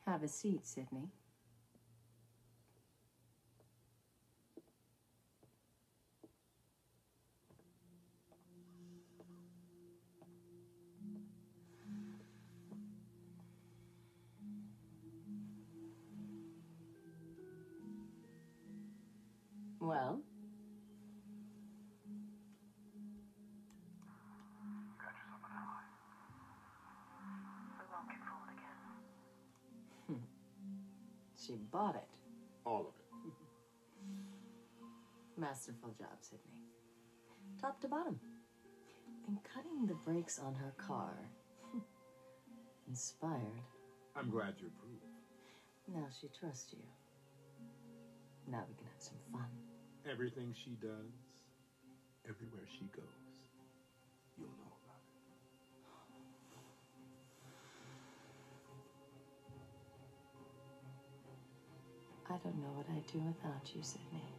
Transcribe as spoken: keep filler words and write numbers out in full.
Have a seat, Sydney. Well? Got you something, Ally. We won't get fooled again. She bought it. All of it. Masterful job, Sydney. Top to bottom. And cutting the brakes on her car. Inspired. I'm glad you approve. Now she trusts you. Now we can have some fun. Everything she does, everywhere she goes, you'll know about it. I don't know what I'd do without you, Sydney.